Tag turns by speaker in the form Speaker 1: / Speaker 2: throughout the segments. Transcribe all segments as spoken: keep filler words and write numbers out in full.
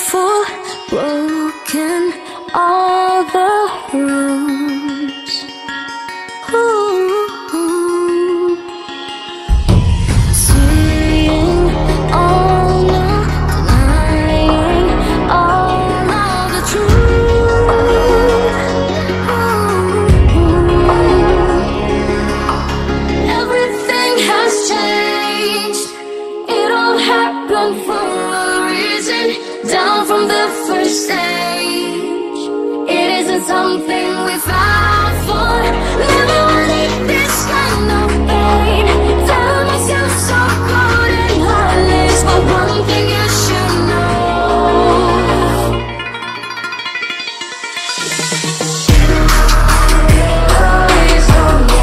Speaker 1: full, broken all the rules. Ooh. Seeing all, no denying all of the truth. Ooh. Everything has changed. It all happened for a reason. Down from the first stage. It isn't something we fought for. Never wanted this kind of pain. Tell myself so cold and heartless, but one thing you should know. Always on the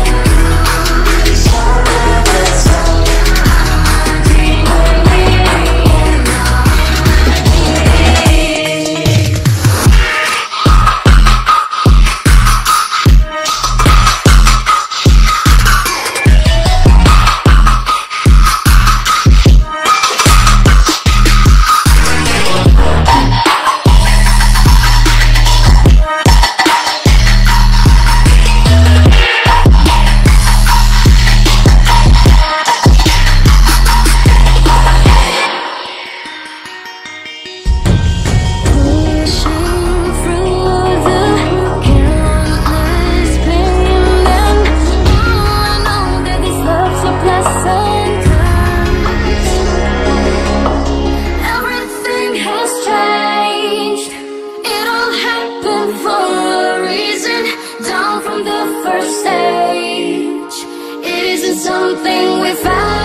Speaker 1: something we found.